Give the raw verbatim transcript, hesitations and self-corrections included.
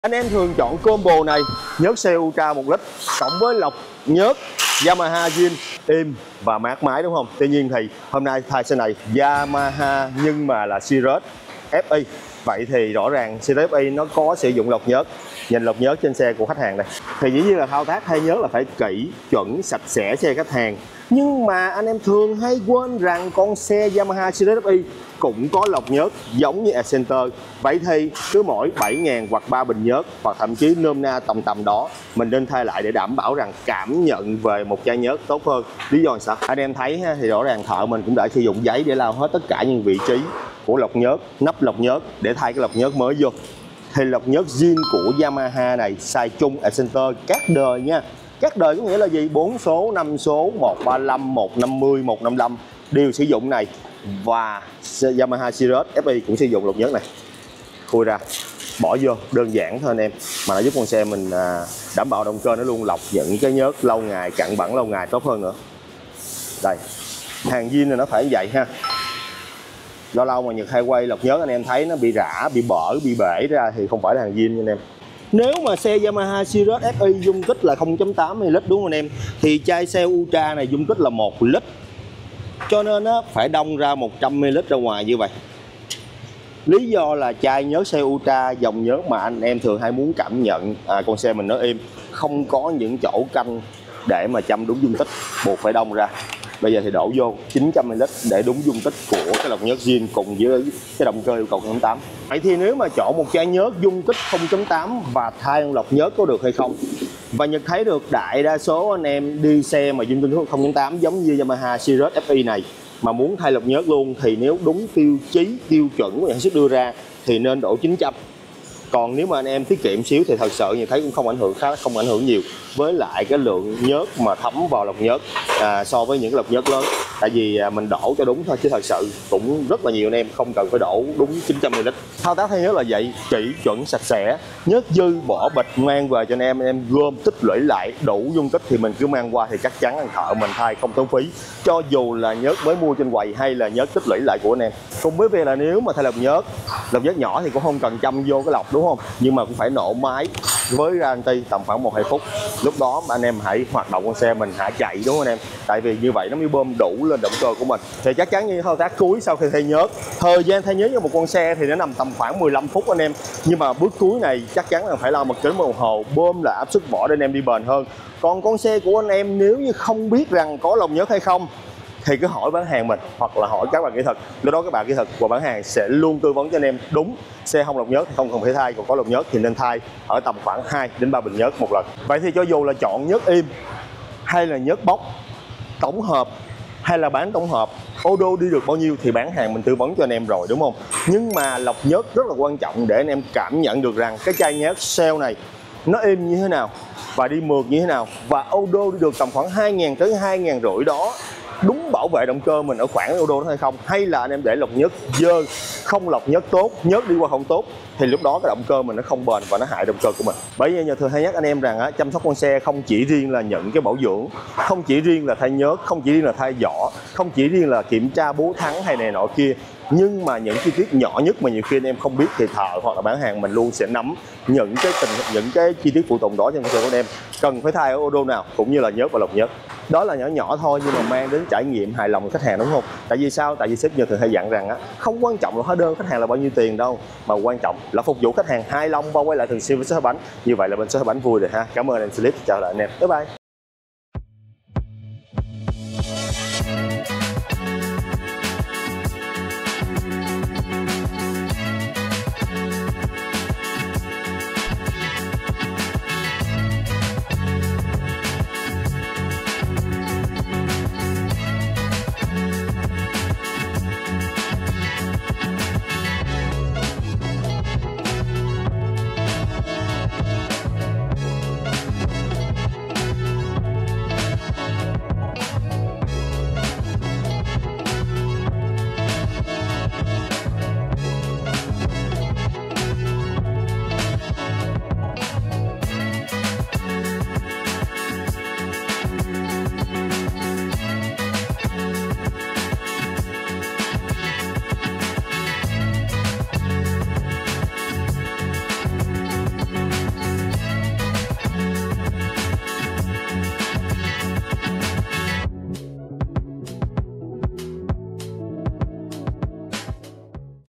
Anh em thường chọn combo này, nhớt xe Ultra một lít cộng với lọc nhớt Yamaha zin im và mát máy, đúng không? Tuy nhiên thì hôm nay thay xe này Yamaha nhưng mà là Sirius ép i. Vậy thì rõ ràng Sirius ép i nó có sử dụng lọc nhớt. Nhìn lọc nhớt trên xe của khách hàng đây, thì dĩ nhiên là thao tác thay nhớt là phải kỹ, chuẩn, sạch sẽ xe khách hàng. Nhưng mà anh em thường hay quên rằng con xe Yamaha Sirius ép i cũng có lọc nhớt giống như Excenter. Vậy thì cứ mỗi bảy ngàn hoặc ba bình nhớt, hoặc thậm chí nôm na tầm tầm đó, mình nên thay lại để đảm bảo rằng cảm nhận về một chai nhớt tốt hơn. Lý do là sao? Anh em thấy thì rõ ràng thợ mình cũng đã sử dụng giấy để lau hết tất cả những vị trí của lọc nhớt, nắp lọc nhớt để thay cái lọc nhớt mới vô. Thì lọc nhớt zin của Yamaha này xài chung Excenter các đời nha. Các đời có nghĩa là gì? bốn số, năm số, một ba lăm, một năm mươi, một năm lăm đều sử dụng này. Và Yamaha Sirius ép i cũng sử dụng lọc nhớt này. Khui ra, bỏ vô, đơn giản thôi anh em. Mà nó giúp con xe mình đảm bảo động cơ nó luôn lọc những cái nhớt lâu ngày, cặn bẩn lâu ngày tốt hơn nữa. Đây, hàng zin này nó phải như vậy ha. Lâu lâu mà Nhật hay quay lọc nhớt anh em thấy nó bị rã, bị bở, bị bể ra thì không phải là hàng zin nha anh em. Nếu mà xe Yamaha Sirius ép i dung tích là không phẩy tám mi li lít đúng không anh em, thì chai xe Ultra này dung tích là một lít. Cho nên á, phải đông ra một trăm mi li lít ra ngoài như vậy. Lý do là chai nhớt xe Ultra, dòng nhớt mà anh em thường hay muốn cảm nhận à, con xe mình nó êm, không có những chỗ canh để mà chăm đúng dung tích, buộc phải đông ra. Bây giờ thì đổ vô chín trăm mi li lít để đúng dung tích của cái lọc nhớt zin cùng với cái động cơ yêu cầu không phẩy tám. Vậy thì nếu mà chọn một chai nhớt dung tích không phẩy tám và thay lọc nhớt có được hay không? Và Nhật thấy được đại đa số anh em đi xe mà dung tích không phẩy tám giống như Yamaha Sirius ép i này mà muốn thay lọc nhớt luôn, thì nếu đúng tiêu chí, tiêu chuẩn của nhà sản xuất đưa ra thì nên đổ chín trăm. Còn nếu mà anh em tiết kiệm xíu thì thật sự như thấy cũng không ảnh hưởng khá không ảnh hưởng nhiều với lại cái lượng nhớt mà thấm vào lọc nhớt à, so với những cái lọc nhớt lớn. Tại vì à, mình đổ cho đúng thôi, chứ thật sự cũng rất là nhiều anh em không cần phải đổ đúng chín trăm mi li lít. Thao tác thay nhớt là vậy, kỹ, chuẩn, sạch sẽ. Nhớt dư bỏ bịch mang về cho anh em, anh em gom tích lũy lại đủ dung tích thì mình cứ mang qua, thì chắc chắn anh thợ mình thay không tốn phí, cho dù là nhớt mới mua trên quầy hay là nhớt tích lũy lại của anh em. Cùng với việc là nếu mà thay lọc nhớt, lọc nhớt nhỏ thì cũng không cần chăm vô cái lọc đúng không, nhưng mà cũng phải nổ máy với guarantee tầm khoảng một hai phút. Lúc đó anh em hãy hoạt động con xe mình, hãy chạy đúng không anh em, tại vì như vậy nó mới bơm đủ lên động cơ của mình. Thì chắc chắn như thao tác cuối sau khi thay nhớt, thời gian thay nhớt cho một con xe thì nó nằm tầm khoảng mười lăm phút anh em, nhưng mà bước cuối này chắc chắn là phải lau một kính đồng hồ, bơm lại áp suất vỏ để anh em đi bền hơn. Còn con xe của anh em nếu như không biết rằng có lọc nhớt hay không thì cứ hỏi bán hàng mình hoặc là hỏi các bạn kỹ thuật. Lúc đó các bạn kỹ thuật của bán hàng sẽ luôn tư vấn cho anh em đúng. Xe không lọc nhớt thì không cần phải thay, còn có lọc nhớt thì nên thay ở tầm khoảng hai đến ba bình nhớt một lần. Vậy thì cho dù là chọn nhớt im hay là nhớt bốc tổng hợp hay là bán tổng hợp, ô đô đi được bao nhiêu thì bán hàng mình tư vấn cho anh em rồi đúng không. Nhưng mà lọc nhớt rất là quan trọng để anh em cảm nhận được rằng cái chai nhớt Shell này nó êm như thế nào và đi mượt như thế nào, và ô đô đi được tầm khoảng hai ngàn tới hai ngàn rưỡi đó đúng bảo vệ động cơ mình ở khoảng ô đô đó hay không, hay là anh em để lọc nhớt dơ, không lọc nhớt tốt, nhớt đi qua không tốt, thì lúc đó cái động cơ mình nó không bền và nó hại động cơ của mình. Bởi vì nhờ thường hay nhắc anh em rằng á, chăm sóc con xe không chỉ riêng là những cái bảo dưỡng, không chỉ riêng là thay nhớt, không chỉ riêng là thay vỏ, không chỉ riêng là kiểm tra bố thắng hay này nọ kia, nhưng mà những chi tiết nhỏ nhất mà nhiều khi anh em không biết thì thợ hoặc là bán hàng mình luôn sẽ nắm những cái tình những cái chi tiết phụ tùng đó trên con xe của anh em cần phải thay ở ô đô nào, cũng như là nhớt và lọc nhớt. Đó là nhỏ nhỏ thôi nhưng mà mang đến trải nghiệm hài lòng khách hàng đúng không? Tại vì sao? Tại vì sếp Nhật thường hay dặn rằng á, không quan trọng là hóa đơn khách hàng là bao nhiêu tiền đâu, mà quan trọng là phục vụ khách hàng hài lòng và quay lại thường xuyên với shop Bánh. Như vậy là bên shop Bánh vui rồi ha. Cảm ơn anh Philip, chào lại anh em, bye bye.